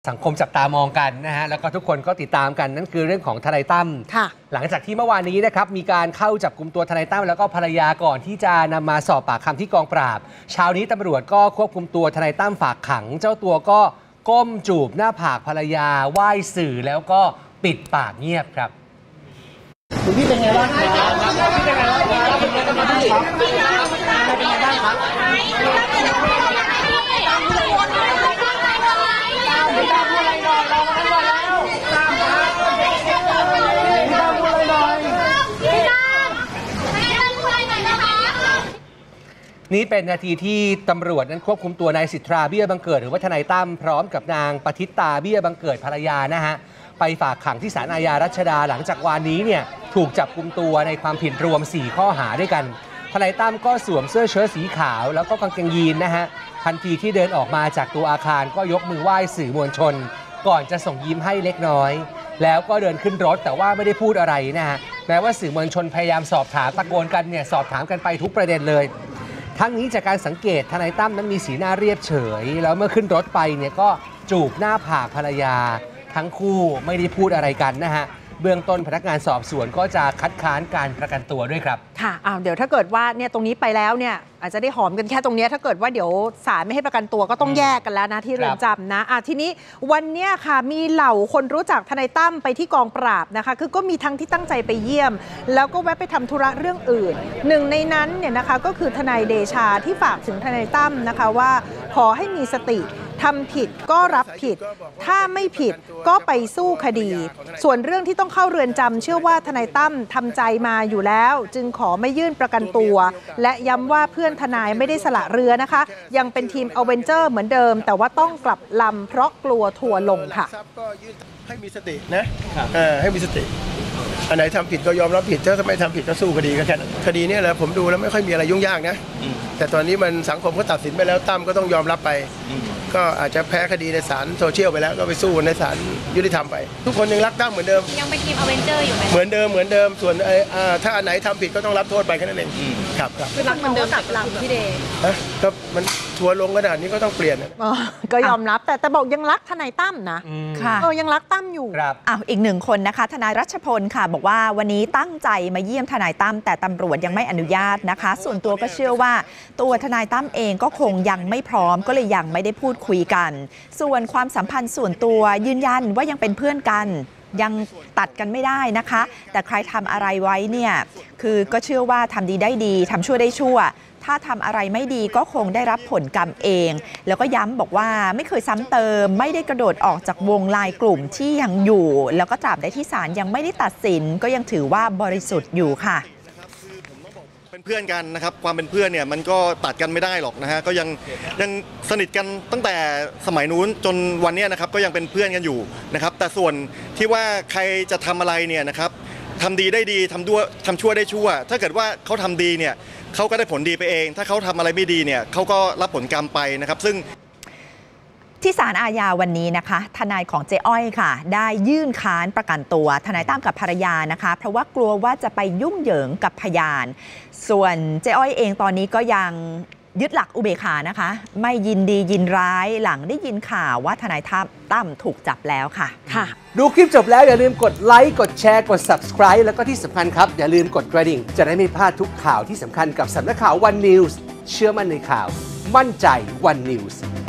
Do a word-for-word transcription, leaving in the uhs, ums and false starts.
สังคมจับตามองกันนะฮะแล้วก็ทุกคนก็ติดตามกันนั่นคือเรื่องของทนายตั้มหลังจากที่เมื่อวานนี้นะครับมีการเข้าจับกุมตัวทนายตั้มแล้วก็ภรรยาก่อนที่จะนำมาสอบปากคำที่กองปราบเช้านี้ตำรวจก็ควบคุมตัวทนายตั้มฝากขังเจ้าตัวก็ก้มจูบหน้าผากภรรยาไหว้สื่อแล้วก็ปิดปากเงียบครับคุณพี่เป็นไงบ้างครับพี่เป็นไงบ้างครับเป็นไงบ้างครับเป็นไงบ้างครับนี่เป็นนาทีที่ตำรวจนั้นควบคุมตัวนายสิทธาเบี้ยบังเกิดหรือว่าทนายตั้มพร้อมกับนางปฏิตาเบี้ยบังเกิดภรรยานะฮะไปฝากขังที่ศาลอาญารัชดาหลังจากวันนี้เนี่ยถูกจับกุมตัวในความผิดรวมสี่ข้อหาด้วยกันทนายตั้มก็สวมเสื้อเชิ้ตสีขาวแล้วก็กางเกงยีนนะฮะทันทีที่เดินออกมาจากตัวอาคารก็ยกมือไหว้สื่อมวลชนก่อนจะส่งยิ้มให้เล็กน้อยแล้วก็เดินขึ้นรถแต่ว่าไม่ได้พูดอะไรนะฮะแม้ว่าสื่อมวลชนพยายามสอบถามตะโกนกันเนี่ยสอบถามกันไปทุกประเด็นเลยทั้งนี้จากการสังเกตทนายตั้มนั้นมีสีหน้าเรียบเฉยแล้วเมื่อขึ้นรถไปเนี่ยก็จูบหน้าผากภรรยาทั้งคู่ไม่ได้พูดอะไรกันนะฮะเบื้องต้นพนักงานสอบสวนก็จะคัดค้านการประกันตัวด้วยครับค่ะอ้าวเดี๋ยวถ้าเกิดว่าเนี่ยตรงนี้ไปแล้วเนี่ยอาจจะได้หอมกันแค่ตรงนี้ถ้าเกิดว่าเดี๋ยวศาลไม่ให้ประกันตัวก็ต้องแยกกันแล้วนะที่เรือนจำนะอ่ะทีนี้วันเนี้ยค่ะมีเหล่าคนรู้จักทนายตั้มไปที่กองปราบนะคะคือก็มีทั้งที่ตั้งใจไปเยี่ยมแล้วก็แวะไปทำธุระเรื่องอื่นหนึ่งในนั้นเนี่ยนะคะก็คือทนายเดชาที่ฝากถึงทนายตั้มนะคะว่าขอให้มีสติทำผิดก็รับผิดถ้าไม่ผิดก็ไปสู้คดีส่วนเรื่องที่ต้องเข้าเรือนจำเชื่อว่าทนายตั้มทำใจมาอยู่แล้วจึงขอไม่ยื่นประกันตัวและย้ำว่าเพื่อนทนายไม่ได้สละเรือนะคะยังเป็นทีมอเวนเจอร์เหมือนเดิมแต่ว่าต้องกลับลำเพราะกลัวทัวร์ลงค่ะให้มีสตินะให้มีสติอันไหนทำผิดก็ยอมรับผิดถ้าไม่ทำผิดก็สู้คดีก็แค่นั้นคดีนี้แหละผมดูแล้วไม่ค่อยมีอะไรยุ่งยากนะแต่ตอนนี้มันสังคมก็ตัดสินไปแล้วตั้มก็ต้องยอมรับไปก็อาจจะแพ้คดีในศาลโซเชียลไปแล้วก็ไปสู้ในศาลยุติธรรมไปทุกคนยังรักตั้มเหมือนเดิมยังเป็นทีมอเวนเจอร์อยู่ไหมเหมือนเดิมเหมือนเดิมส่วนถ้าอันไหนทำผิดก็ต้องรับโทษไปแค่นั้นเองครับครับคือรักเหมือนเดิมกับลำพี่เดย์ก็มันทัวร์ลงขนาดนี้ก็ต้องเปลี่ยนก็ยอมรับแต่แต่บอกยังรักทนายตั้มนะค่ะเออยังรักตั้มอยู่ครับอ้าวอีกหนึ่งคนนะคะทนายรัชพลค่ะบอกว่าวันนี้ตั้งใจมาเยี่ยมทนายตั้มแต่ตำรวจยังไม่อนุญาตนะคะส่วนตัวก็เชื่อว่าตัวทนายตั้มเองก็คงยังไม่พร้อมก็เลยยังไม่ได้พูดคุยกันส่วนความสัมพันธ์ส่วนตัวยืนยันว่ายังเป็นเพื่อนกันยังตัดกันไม่ได้นะคะแต่ใครทำอะไรไว้เนี่ยคือก็เชื่อว่าทำดีได้ดีทำชั่วได้ชั่วถ้าทำอะไรไม่ดีก็คงได้รับผลกรรมเองแล้วก็ย้ำบอกว่าไม่เคยซ้ำเติมไม่ได้กระโดดออกจากวงไลน์กลุ่มที่ยังอยู่แล้วก็ตราบใดที่ศาลยังไม่ได้ตัดสินก็ยังถือว่าบริสุทธิ์อยู่ค่ะเป็นเพื่อนกันนะครับความเป็นเพื่อนเนี่ยมันก็ตัดกันไม่ได้หรอกนะฮะก็ยังยังสนิทกันตั้งแต่สมัยนู้นจนวันนี้นะครับก็ยังเป็นเพื่อนกันอยู่นะครับแต่ส่วนที่ว่าใครจะทำอะไรเนี่ยนะครับทำดีได้ดีทำด้วยทำชั่วได้ชั่วถ้าเกิดว่าเขาทำดีเนี่ยเขาก็ได้ผลดีไปเองถ้าเขาทำอะไรไม่ดีเนี่ยเขาก็รับผลกรรมไปนะครับซึ่งที่ศาลอาญาวันนี้นะคะทนายของเจ๊อ้อยค่ะได้ยื่นค้านประกันตัวทนายตั้มกับภรรยานะคะเพราะว่ากลัวว่าจะไปยุ่งเหยิงกับพยานส่วนเจ๊อ้อยเองตอนนี้ก็ยังยึดหลักอุเบกขานะคะไม่ยินดียินร้ายหลังได้ยินข่าวว่าทนายตั้มถูกจับแล้วค่ะค่ะดูคลิปจบแล้วอย่าลืมกดไลค์กดแชร์กด ซับสไครบ์ แล้วก็ที่สำคัญครับอย่าลืมกดกระดิ่งจะได้ไม่พลาดทุกข่าวที่สำคัญกับสำนักข่าว วัน นิวส์ เชื่อมั่นในข่าวมั่นใจ วัน นิวส์